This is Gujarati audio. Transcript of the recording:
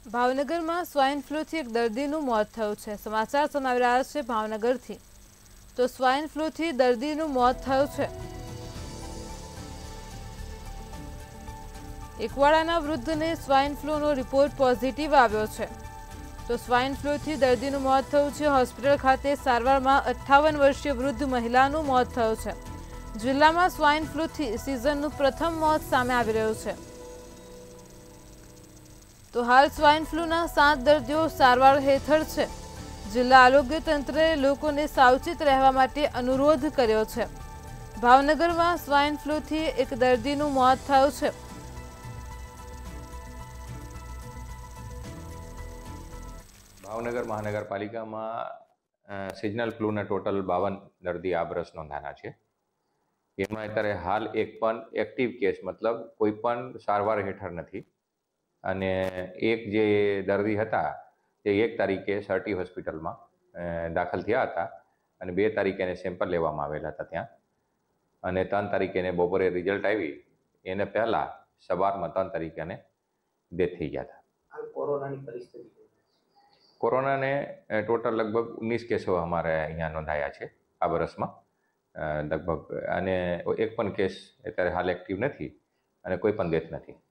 ભાવનગરમાં સ્વાઇન ફ્લૂથી એક દર્દીનું મોત થયું છે। સમાચાર સમાવી રહ્યા છે ભાવનગરથી। તો સ્વાઇન ફ્લૂથી દર્દીનું મોત થયું છે। એકવાડાના વૃદ્ધને સ્વાઇન ફ્લૂનો રિપોર્ટ પોઝિટિવ આવ્યો છે। તો સ્વાઇન ફ્લૂથી દર્દીનું મોત થયું છે। હોસ્પિટલ ખાતે સારવારમાં 58 વર્ષીય વૃદ્ધ મહિલાનું મોત થયું છે। જિલ્લામાં સ્વાઇન ફ્લૂથી સિઝનનું પ્રથમ મોત સામે આવી રહ્યું છે। તો હાલ સ્વાઇન ફ્લૂના 7 દર્દીઓ સારવાર હેઠળ છે। જિલ્લા આરોગ્ય તંત્રે લોકોને સાવચેત રહેવા માટે અનુરોધ કર્યો છે। ભાવનગરમાં સ્વાઇન ફ્લૂથી એક દર્દીનું મોત થયું છે। ભાવનગર મહાનગરપાલિકામાં સિઝનલ ફ્લૂના ટોટલ 52 દર્દી આ વર્ષ નોંધાના છે। એમાં અત્યારે હાલ એક પણ એક્ટિવ કેસ મતલબ કોઈ પણ સારવાર હેઠળ નથી અને એક જે દર્દી હતા તે 1 તારીખે સરટી હોસ્પિટલમાં દાખલ થયા હતા અને 2 તારીખે એને સેમ્પલ લેવામાં આવેલા હતા ત્યાં અને 3 તારીખે એને બપોરે રિઝલ્ટ આવી એને પહેલાં સવારમાં 3 તારીખે એને ડેથ થઈ ગયા હતા। કોરોનાની પરિસ્થિતિ કોરોનાને ટોટલ લગભગ 19 કેસો અમારે અહીંયા નોંધાયા છે આ વર્ષમાં લગભગ, અને એક પણ કેસ અત્યારે હાલ એક્ટિવ નથી અને કોઈ પણ ડેથ નથી।